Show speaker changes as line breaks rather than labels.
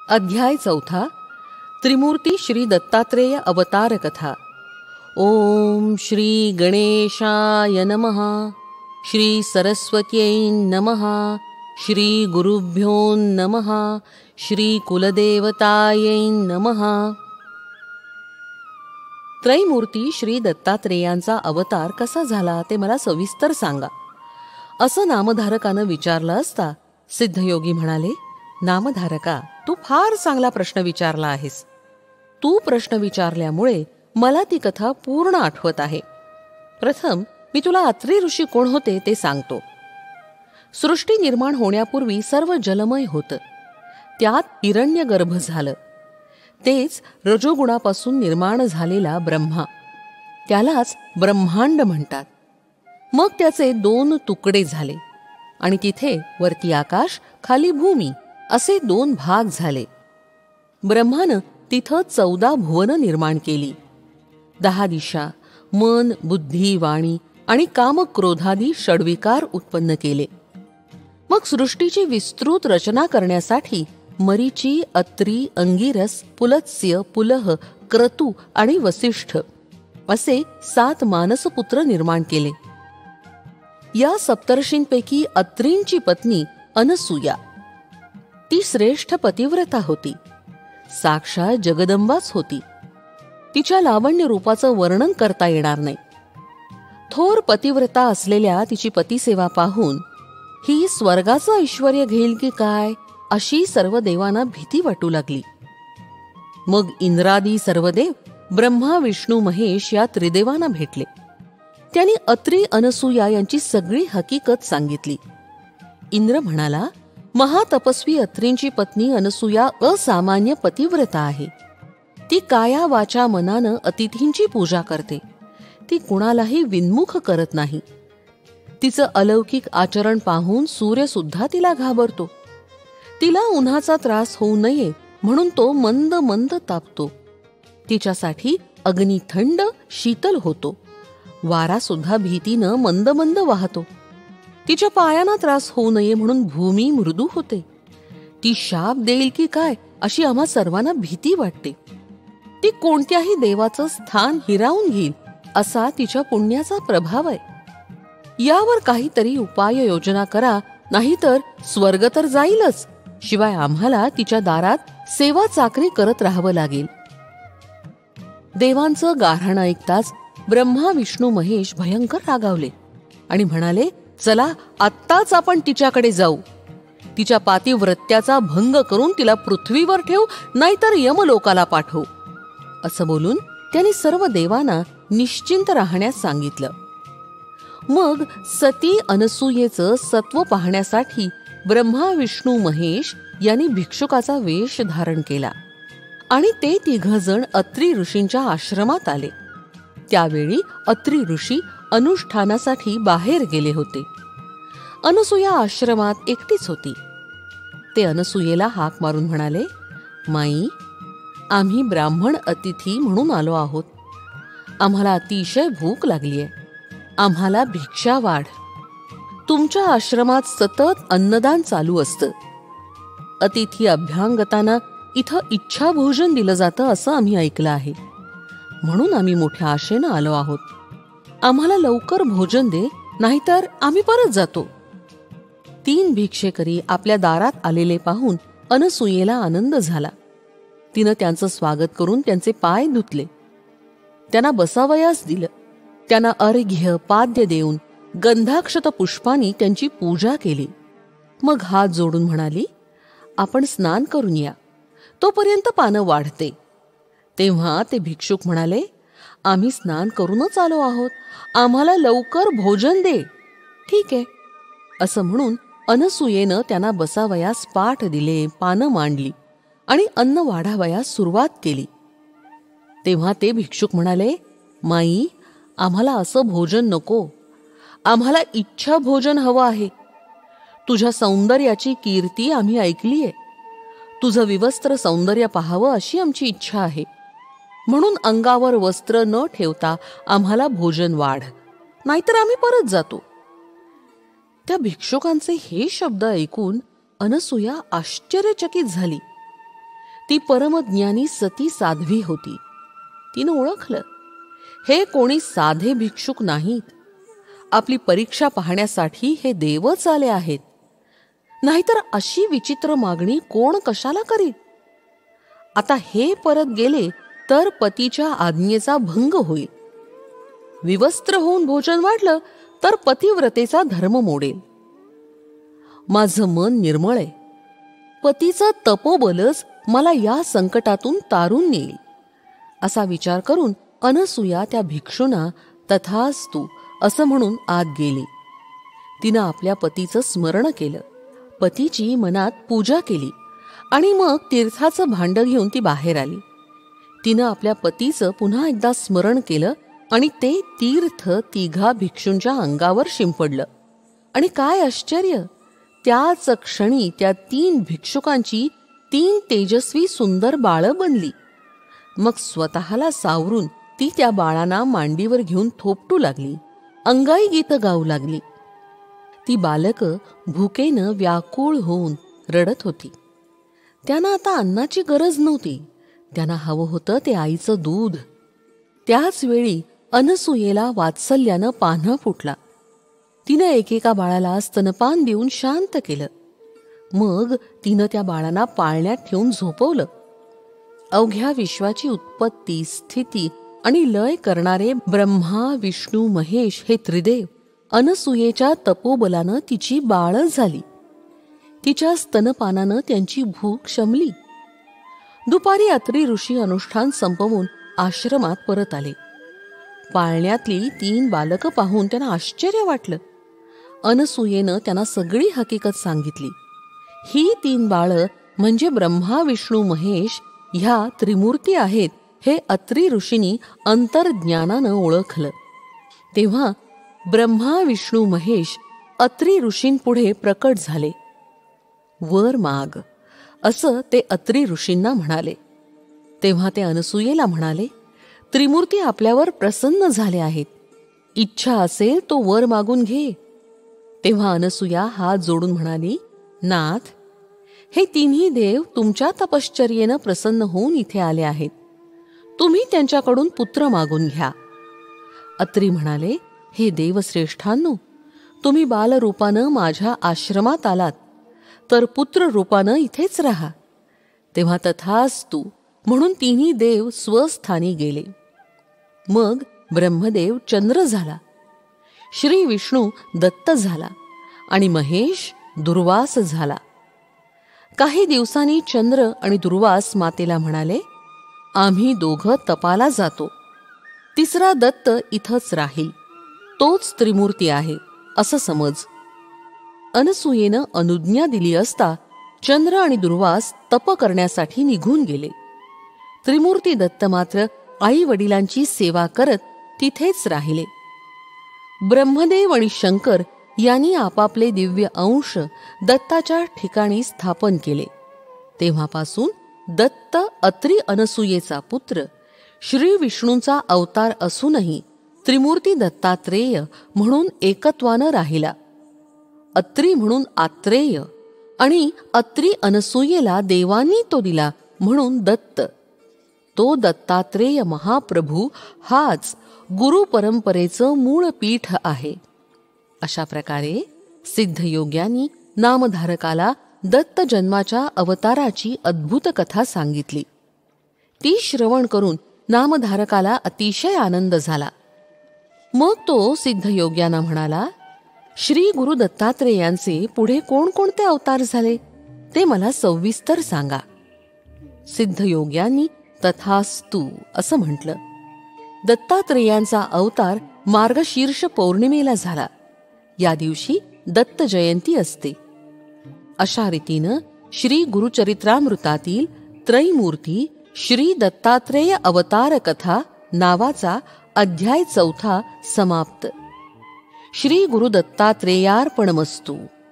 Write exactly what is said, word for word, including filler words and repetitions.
अध्याय चौथा. त्रिमूर्ती श्री दत्तात्रेय अवतार कथा. ओम श्री गणेशाय नमः. श्री सरस्वत्यै नमः. श्री गुरुभ्यो नमः. श्री कुलदेवतायै नमः. त्रैमूर्ती श्री दत्तात्रेयांचा अवतार कसा झाला ते मला सविस्तर सांगा, असं नामधारकानं विचारलं असता सिद्धयोगी म्हणाले, नामधारका, तू फार चांगला प्रश्न विचारला आहेस. तू प्रश्न विचारल्यामुळे मला ती कथा पूर्ण आठवत आहे. प्रथम मी तुला अत्री ऋषी कोण होते ते सांगतो. सृष्टी निर्माण होण्यापूर्वी सर्व जलमय होतं. त्यात हिरण्यगर्भ झालं. तेच रजोगुणापासून निर्माण झालेला ब्रह्मा, त्यालाच ब्रह्मांड म्हणतात. मग त्याचे दोन तुकडे झाले आणि तिथे वरती आकाश, खाली भूमी असे दोन भाग झाले. ब्रह्मानं तिथं चौदा भुवन निर्माण केली. दहा दिशा, मन, बुद्धी, वाणी आणि कामक्रोधादी षड्विकार उत्पन्न केले. मग सृष्टीची विस्तृत रचना करण्यासाठी मरीची, अत्री, अंगिरस, पुलत्स्य, पुलह, क्रतू आणि वसिष्ठ असे सात मानसपुत्र निर्माण केले. या सप्तर्षींपैकी अत्रींची पत्नी अनसूया, ती श्रेष्ठ पतिव्रता होती. साक्षात जगदंबाच होती. तिच्या लावण्य रूपाचं वर्णन करता येणार नाही. थोर पतिव्रता असलेल्या तिची पतिसेवा पाहून ही स्वर्गाचं ऐश्वर्य घेईल की काय अशी सर्व देवांना भीती वाटू लागली. मग इंद्रादी सर्व देव ब्रह्मा, विष्णू, महेश या त्रिदेवांना भेटले. त्यांनी अत्री, अनसूया यांची सगळी हकीकत सांगितली. इंद्र म्हणाला, महातपस्वी अत्रींची पत्नी अनसूया असामान्य पतिव्रता आहे. ती काया वाचा मनानं अतिथींची पूजा करते. ती कुणालाही विन्मुख करत नाही. तिचं अलौकिक आचरण पाहून सूर्य सुद्धा तिला घाबरतो. तिला उन्हाचा त्रास होऊ नये म्हणून तो मंद मंद तापतो. तिच्यासाठी अग्नी थंड शीतल होतो. वारा सुद्धा भीतीनं मंद मंद वाहतो. तिच्या पायांना त्रास होऊ नये म्हणून भूमी मृदू होते. ती शाप देईल की काय अशी आम्हा सर्वांना भीती वाटते. ती कोणत्याही देवाचं स्थान हिरावून घेईल असा तिच्या पुण्याचा प्रभाव आहे. यावर काहीतरी उपाय योजना करा, नाहीतर स्वर्ग तर जाईलच, शिवाय आम्हाला तिच्या दारात सेवा चाकरी करत राहावं लागेल. देवांचं गाऱ्हाण ऐकताच ब्रह्मा, विष्णू, महेश भयंकर रागावले आणि म्हणाले, चला आत्ताच आपण तिच्याकडे जाऊ. तिच्या पातिव्रत्याचा भंग करून तिला पृथ्वीवर ठेवू, नाहीतर यमलोकाला पाठवू. असं बोलून त्यांनी सर्व देवांना निश्चिंत राहण्यास सांगितलं. मग सती अनसूयेचं सत्व पाहण्यासाठी ब्रह्मा, विष्णू, महेश यांनी भिक्षुकाचा वेश धारण केला आणि ते तिघजण अत्री ऋषींच्या आश्रमात आले. त्यावेळी अत्री ऋषी अनुष्ठानासाठी बाहेर गेले होते. अनसूया आश्रमात एकटीच होती. ते अनसूयेला हाक मारून म्हणाले, माई, आम्ही ब्राह्मण अतिथी म्हणून आलो आहोत. आम्हाला अतिशय भूक लागलीये. आम्हाला भिक्षा वाढ. तुमच्या आश्रमात सतत अन्नदान चालू असतं. अतिथी अभ्यांगतांना इथं इच्छा भोजन दिलं जातं असं आम्ही ऐकलं आहे. म्हणून आम्ही मोठ्या आशेनं आलो आहोत. आम्हाला लवकर भोजन दे, नाहीतर आम्ही परत जातो. तीन भिक्षेकरी आपल्या दारात आलेले पाहून अनसूयेला आनंद झाला. तिनं त्यांचं स्वागत करून त्यांचे पाय धुतले. त्यांना बसावयास दिलं. त्यांना अर्घ्य पाद्य देऊन गंधाक्षत पुष्पांनी त्यांची पूजा केली. मग हात जोडून म्हणाली, आपण स्नान करून या, तोपर्यंत पानं वाढते. तेव्हा ते भिक्षुक म्हणाले, आम्ही स्नान करूनच आलो आहोत. आम्हाला लवकर भोजन दे. ठीक आहे असं म्हणून अनसूयेनं त्यांना बसावयास पाठ दिले, पानं मांडली आणि अन्न वाढावयास सुरुवात केली. तेव्हा ते भिक्षुक म्हणाले, माई, आम्हाला असं भोजन नको. आम्हाला इच्छा भोजन हवं आहे. तुझ्या सौंदर्याची कीर्ती आम्ही ऐकलीये. तुझं विवस्त्र सौंदर्य पाहावं अशी आमची इच्छा आहे. म्हणून अंगावर वस्त्र न ठेवता आम्हाला भोजन वाढ, नाहीतर आम्ही परत जातो. त्या भिक्षुकांचे हे शब्द ऐकून अनसूया आश्चर्यचकित झाली. ती परमज्ञानी सती साध्वी होती. तिनं ओळखलं, हे कोणी साधे भिक्षुक नाहीत. आपली परीक्षा पाहण्यासाठी हे देवच आले आहेत. नाहीतर अशी विचित्र मागणी कोण कशाला करील? आता हे परत गेले तर पतीच्या आज्ञेचा भंग होईल. विवस्त्र होऊन भोजन वाढलं तर पतिव्रतेचा धर्म मोडेल. माझं मन निर्मळ आहे. पतीचं तपोबलच मला या संकटातून तारून नेईल, असा विचार करून अनसूया त्या भिक्षूंना तथास्तु असं म्हणून आत गेली. तिनं आपल्या पतीचं स्मरण केलं, पतीची मनात पूजा केली आणि मग तीर्थाचं भांड घेऊन ती बाहेर आली. तिनं आपल्या पतीचं पुन्हा एकदा स्मरण केलं आणि ते तीर्थ तिघा भिक्षूंच्या अंगावर शिंपडलं. आणि काय आश्चर्य, त्याच क्षणी त्या तीन भिक्षुकांची तीन तेजस्वी सुंदर बाळं बनली. मग स्वतःला सावरून ती त्या बाळांना मांडीवर घेऊन थोपटू लागली, अंगाई गीत गाऊ लागली. ती बालकं भुकेनं व्याकुळ होऊन रडत होती. त्यांना आता अन्नाची गरज नव्हती. त्यांना हवं होतं ते आईचं दूध. त्याच वेळी अनसूयेला वात्सल्यानं पान्हा फुटला. तिनं एकेका बाळाला स्तनपान देऊन शांत केलं. मग तिनं त्या बाळांना पाळण्यात ठेवून झोपवलं. अवघ्या विश्वाची उत्पत्ती, स्थिती आणि लय करणारे ब्रह्मा, विष्णू, महेश हे त्रिदेव अनसूयेच्या तपोबलानं तिची बाळं झाली. तिच्या स्तनपानानं त्यांची भूक शमली. दुपारी अत्री ऋषी अनुष्ठान संपवून आश्रमात परत आले. पाळण्यातली तीन बालकं पाहून त्यांना आश्चर्य वाटलं. अनसूयेनं त्यांना सगळी हकीकत सांगितली. ही तीन बाळं म्हणजे ब्रह्मा, विष्णू, महेश ह्या त्रिमूर्ती आहेत हे अत्री ऋषींनी अंतर्ज्ञानानं ओळखलं. तेव्हा ब्रह्मा, विष्णू, महेश अत्री ऋषींपुढे प्रकट झाले. वर माग असं ते अत्री ऋषींना म्हणाले. तेव्हा ते अनसूयेला म्हणाले, त्रिमूर्ती आपल्यावर प्रसन्न झाले आहेत. इच्छा असेल तो वर मागून घे. तेव्हा अनसूया हात जोडून म्हणाली, नाथ, हे तिन्ही देव तुमच्या तपश्चर्येनं प्रसन्न होऊन इथे आले आहेत. तुम्ही त्यांच्याकडून पुत्र मागून घ्या. अत्री म्हणाले, हे देवश्रेष्ठांनो, तुम्ही बालरूपानं माझ्या आश्रमात आलात तर पुत्र रूपानं इथेच राहा. तेव्हा तथास्तु म्हणून तिन्ही देव स्वस्थानी गेले. मग ब्रह्मदेव चंद्र झाला, श्री विष्णू दत्त झाला आणि महेश दुर्वास झाला. काही दिवसांनी चंद्र आणि दुर्वास मातेला म्हणाले, आम्ही दोघं तपाला जातो. तिसरा दत्त इथंच राहील. तोच त्रिमूर्ती आहे असं समज. अनसूयेनं अनुज्ञा दिली असता चंद्र आणि दुर्वास तप करण्यासाठी निघून गेले. त्रिमूर्ती दत्त मात्र आई वडिलांची सेवा करत तिथेच राहिले. ब्रह्मदेव आणि शंकर यांनी आपापले दिव्य अंश दत्ताच्या ठिकाणी स्थापन केले. तेव्हापासून दत्त अत्री अनसूयेचा पुत्र, श्री विष्णूंचा अवतार असूनही त्रिमूर्ती दत्तात्रेय म्हणून एकत्वानं राहिला. अत्री म्हणून आत्रेय आणि अत्री अनसूयेला देवांनी तो दिला म्हणून दत्त. तो दत्तात्रेय महाप्रभू हाच गुरु परंपरेचं मूळ पीठ आहे. अशा प्रकारे सिद्धयोग्यांनी नामधारकाला दत्त जन्माच्या अवताराची अद्भुत कथा सांगितली. ती श्रवण करून नामधारकाला अतिशय आनंद झाला. मग तो सिद्धयोग्यांना म्हणाला, श्री गुरु दत्तात्रेयांचे पुढे कोणकोणते अवतार झाले ते मला सविस्तर सांगा. सिद्धयोग्यांनी तथास्तु असं म्हटलं. दत्तात्रेयांचा अवतार मार्गशीर्ष पौर्णिमेला झाला. या दिवशी दत्त जयंती असते. अशा रीतीनं श्री गुरुचरित्रामृतातील त्रैमूर्ती श्री दत्तात्रेय अवतार कथा नावाचा अध्याय चौथा समाप्त. श्री गुरु दत्तात्रेयार्पणमस्तु.